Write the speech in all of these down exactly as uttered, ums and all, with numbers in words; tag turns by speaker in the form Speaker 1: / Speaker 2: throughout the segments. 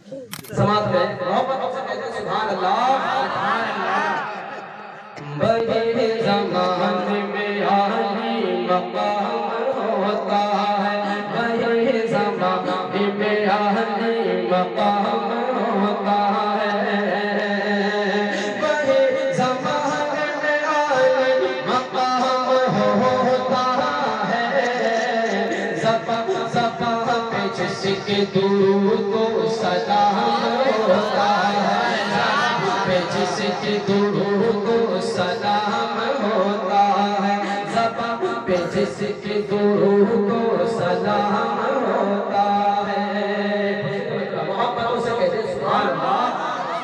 Speaker 1: سماعت ہے محبت سے کہتے ہیں سبحان اللہ سبحان اللہ بڑے زمانے میں عالی مقام ہوتا ہے بڑے زمانے میں عالی مقام ہوتا ہے بڑے زمانے میں عالی مقام ہوتا ہے زبان زبان پہ جس کے درود و سلام ہوتا ہے زبان پہ جس کے درود و سلام ہوتا ہے زبان پہ جس کے درود و سلام ہوتا ہے محبتوں سے کہتے ہیں سبحان اللہ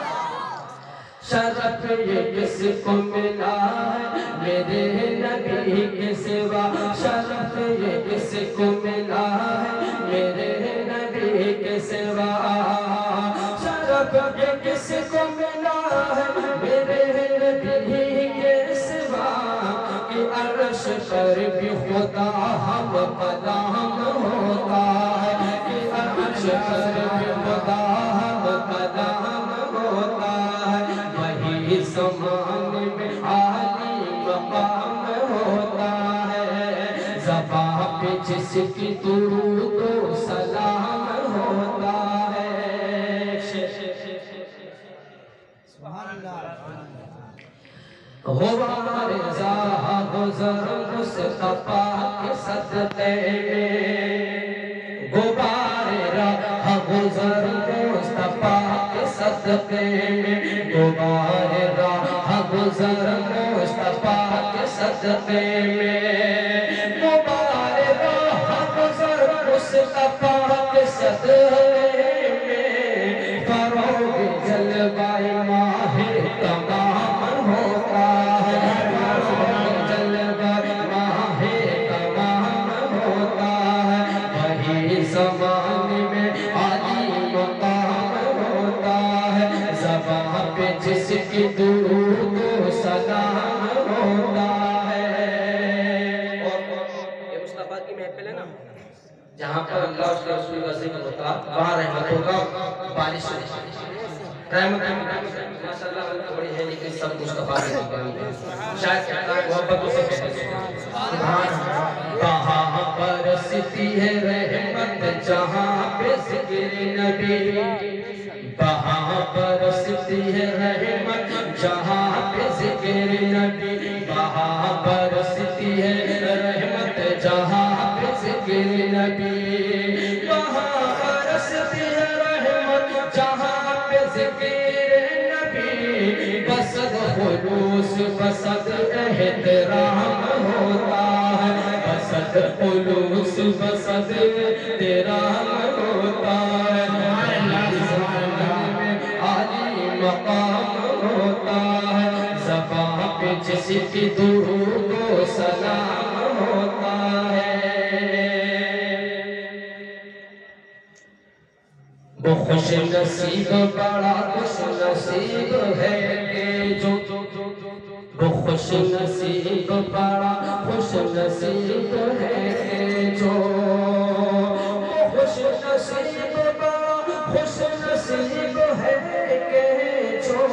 Speaker 1: شرف یہ کس کو ملا ہے میرے نبی کے سوا شرف یہ کس کو ملا ہے میرے نبی کے سوا شرف یہ کس کو ملا ہے میرے نبی کے سوا کہ عرش پر بھی خدا ہم قدام ہوتا ہے کہ عرش پر بھی خدا ہم قدام ہوتا ہے وہی زمانے میں عالی مقام ہوتا ہے زبان پہ جس کی درود و سلام ہوتا ہے سبحان اللہ غبار رضا گزر مصطفیٰ کے صدقے میں غبار رضا گزر مصطفیٰ کے صدقے میں غبار رضا گزر مصطفیٰ کے صدقے میں غبار رضا گزر مصطفیٰ کے صدقے میں فروغ جلوہ ماہ تمام ہوتا ہے فروغ جلوہ ماہ تمام ہوتا ہے وہی زمانے میں عالی مقام ہوتا ہے زبان پہ جس کی درود و سلام ہوتا ہے یہ مصطفیٰ کی محفل ہے نا جہاں پر اللہ اس کے رسول کا ذکر ہوتا وہاں رحمت ہوگا بارش رحمت ماشاءاللہ بڑی ہے لیکن سب مصطفیٰ کی مقامی ہے شاید کہتا ہے محبتوں سے کہتے ہیں سبحان اللہ کہاں برستی ہے رحمت جہاں پہ ذکر نبی کہاں برستی ہے رحمت جہاں پہ ذکر نبی کہاں برستی ہے رحمت جہاں پہ ذکر نبی کہاں برستی ہے رحمت جہاں پہ ذکر نبی بسد خلوص بسد احترام ہوتا ہے بسد خلوص بسد احترام ہوتا ہے عالی مقام ہوتا ہے زبان پہ جس کی درود و سلام ہوتا ہے وہ خوش نصیب بڑا خوش نصیب ہے کہ جو وہ خوش نصیب بڑا خوش نصیب ہے کہ جو وہ خوش نصیب بڑا خوش نصیب ہے کہ جو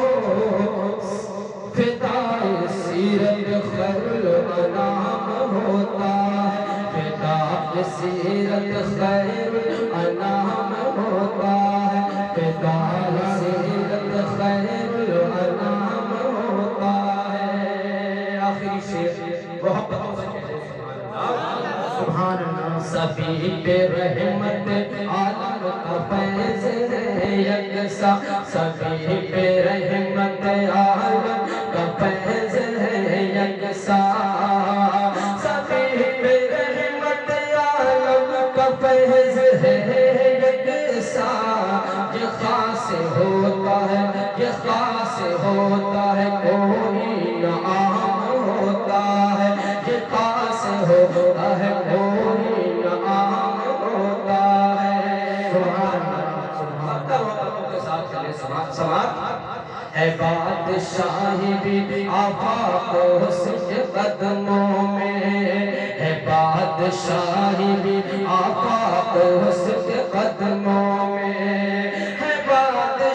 Speaker 1: فدائے سیرت خیر الانام ہوتا ہے فدائے سیرت خیر الانام ہوتا ہے فدائے سیرت خیر الانام ہوتا ہے آخری شعر محبتوں سے کہتے ہیں سبحان اللہ سبھی پہ رحمت عالم کا فیض ہے یکساں سبھی پہ رحمت عالم کا فیض ہے یکساں سبھی پہ رحمت عالم کا فیض ہے یکساں یہ خاص ہوتا ہے یہ خاص ہوتا ہے کوئی نہ عام ہوتا ہے یہ خاص ہوتا ہے کوئی نہ عام ہوتا ہے سبحان اللہ سبحان اللہ کے ساتھ چلے سماعت سماعت ہے بادشاہی بھی آفاق اس کے قدموں میں ہے بادشاہی بھی آفاق اس کے قدموں میں ہے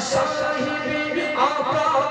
Speaker 1: صاحب آقا